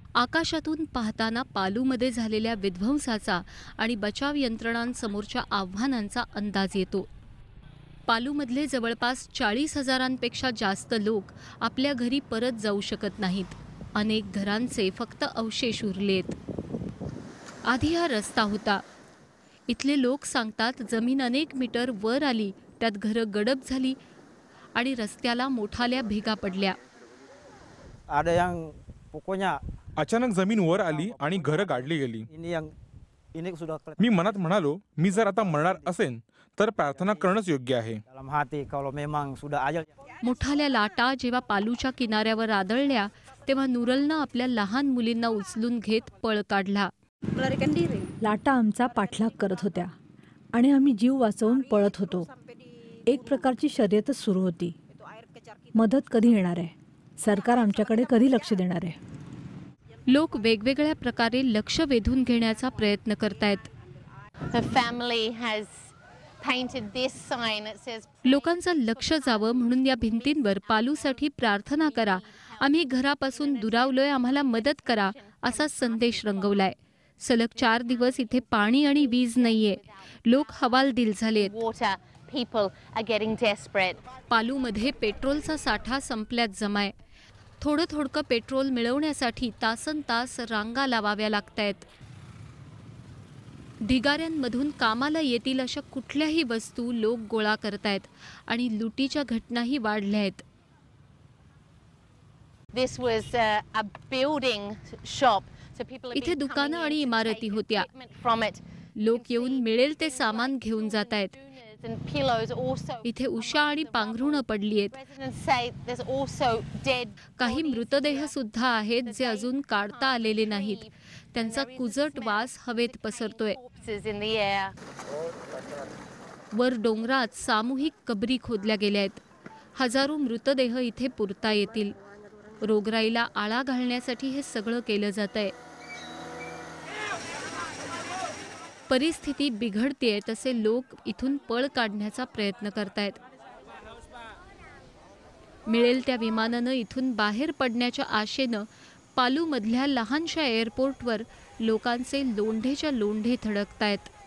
आकाशातून पाहताना पालूमध्ये झालेल्या विध्वंसाचा आणि बचाव यंत्रणांसमोरच्या आव्हानांचा अंदाज येतो. पालूमधले जवळपास 40,000पेक्षा जास्त लोक आपल्या घरी परत जाऊ शकत नाहीत. अनेक घरांचे फक्त अवशेष उरलेत. आधी हा रस्ता होता. इथले लोक सांगतात जमीन अनेक मीटर वर आली, त्यात घरं गडप झाली आणि रस्त्याला मोठाल्या भेगा पडल्या. Ada yang pokoknya अचानक जमीन वर आली आणि घरं गाडली गेली. ini sudah मी मनात म्हणालो, मी जर आता मरणार असेन तर प्रार्थना करणंच योग्य आहे. dalam hati kalau memang sudah ajal. मोठाल्या लाटा जेव्हा पालूच्या किनाऱ्यावर आदळल्या तेव्हा नूरलनं आपल्या लहान मुलींना उचलून घेत पळ काढला. लाटा आमचा पाठलाग करत होत्या आणि आम्ही जीव वाचवून पळत होतो. एक प्रकारची शर्यतच सुरू होती. मदत कधी येणार आहे? सरकार आमच्याकडे कधी लक्ष देणार आहे? लोक वेगवेगळ्या प्रकारे लक्ष वेधून घेण्याचा प्रयत्न करतायत. The family has painted this sign that says लोकांचं लक्ष जावं म्हणून या भिंतींवर पालूसाठी प्रार्थना करा, आम्ही घरापासून दुरावलोय, आम्हाला मदत करा असा संदेश रंगवलाय. सलग 4 दिवस इथे पाणी आणि वीज नाहीये. लोक हवालदिल झालेत. water. People are getting desperate. पालूमध्ये पेट्रोलचा साठा संपल्यात जमाय. थोडं थोडकं पेट्रोल मिळवण्यासाठी तासनतास रांगा लावाव्या लागतायत. ढिगाऱ्यांमधून कामाला येतील अशा कुठल्याही वस्तू लोक गोळा करतायत आणि लुटीच्या घटनाही वाढल्या आहेत. This was a building shop. So people have इथे been दुकानं coming आणि in to इमारती take होत्या. equipment from it. लोक येऊन मिळेल ते सामान घेऊन जात आहेत. And pillows also. इथे उषा आणि पांघरुणं पडली आहेत. Residents say there's also dead काही bodies मृतदेह here. सुद्धा आहेत जे अजून काढता आलेले नाहीत. त्यांचा कुजट वास हवेत पसरतोय. Corpses in the air. वर डोंगरात सामूहिक कबरी खोदल्या गेल्या आहेत. हजारो मृतदेह इथे पुरता येतील. रोगराईला आळा घालण्यासाठी हे सगळं केलं जातंय. परिस्थिती बिघडतेय तसे लोक इथून पळ काढण्याचा प्रयत्न करतायत. मिळेल त्या विमानानं इथून बाहेर पडण्याच्या आशेनं पालूमधल्या लहानशा एअरपोर्टवर लोकांचे लोंढेच्या लोंढे थडकतायत.